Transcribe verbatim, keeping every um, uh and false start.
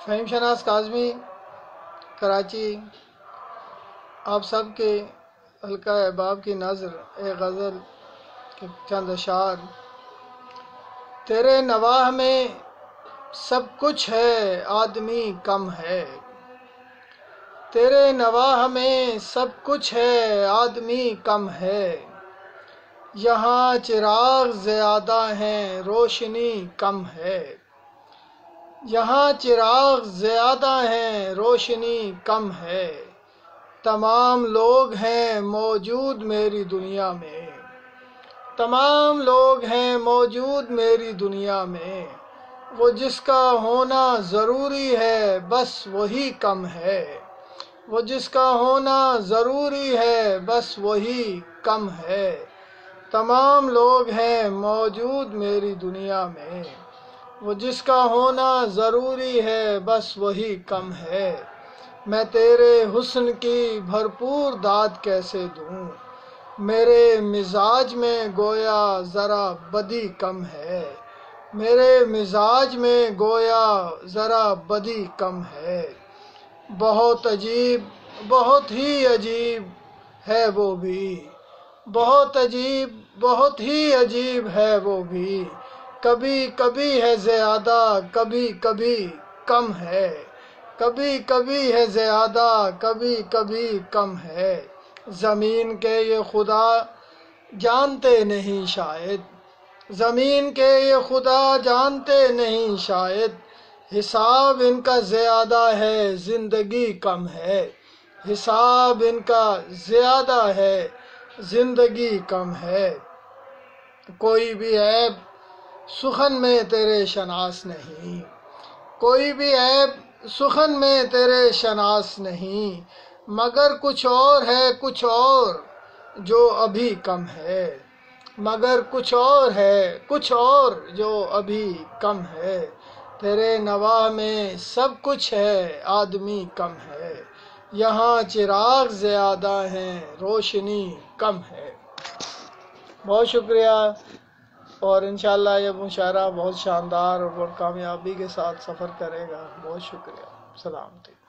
فہیم شناس کاظمی، کراچی، آپ سب کے حلقہ احباب کی نظر ایک غزل کے چند اشعار۔ تیرے نواح میں سب کچھ ہے، آدمی کم ہے۔ تیرے نواح میں سب کچھ ہے، آدمی کم ہے۔ یہاں چراغ زیادہ ہیں، روشنی کم ہے۔ یہاں چراغ زیادہ ہیں، روشنی کم ہے۔ تمام لوگ ہیں موجود میری دنیا میں۔ تمام لوگ ہیں موجود میری دنیا میں۔ وہ جس کا ہونا ضروری ہے، بس وہی کم ہے۔ وہ جس کا ہونا ضروری ہے، بس وہی کم ہے۔ تمام لوگ ہیں موجود میری دنیا میں۔ وہ جس کا ہونا ضروری ہے، بس وہی کم ہے۔ میں تیرے حسن کی بھرپور داد کیسے دوں؟ میرے مزاج میں گویا ذرا بدی کم ہے۔ میرے مزاج میں گویا ذرا بدی کم ہے۔ بہت عجیب، بہت ہی عجیب ہے وہ بھی۔ بہت عجیب، بہت ہی عجیب ہے وہ بھی۔ کبھی کبھی ہے زیادہ، کبھی کبھی کم ہے۔ کبھی کبھی ہے زیادہ، کبھی کبھی کم ہے۔ زمین کے یہ خدا جانتے نہیں شاید۔ زمین کے یہ خدا جانتے نہیں شاید۔ حساب ان کا زیادہ ہے، زندگی کم ہے۔ حساب ان کا زیادہ ہے، زندگی کم ہے۔ کوئی بھی عیب سخن میں تیرے شناس نہیں۔ کوئی بھی عیب سخن میں تیرے شناس نہیں۔ مگر کچھ اور ہے، کچھ اور جو ابھی کم ہے۔ مگر کچھ اور ہے، کچھ اور جو ابھی کم ہے۔ تیرے نواح میں سب کچھ ہے، آدمی کم ہے۔ یہاں چراغ زیادہ ہیں، روشنی کم ہے۔ بہت شکریہ، اور انشاءاللہ یہ مشاعرہ بہت شاندار اور بہت کامیابی کے ساتھ سفر کرے گا۔ بہت شکریہ۔ سلامتی۔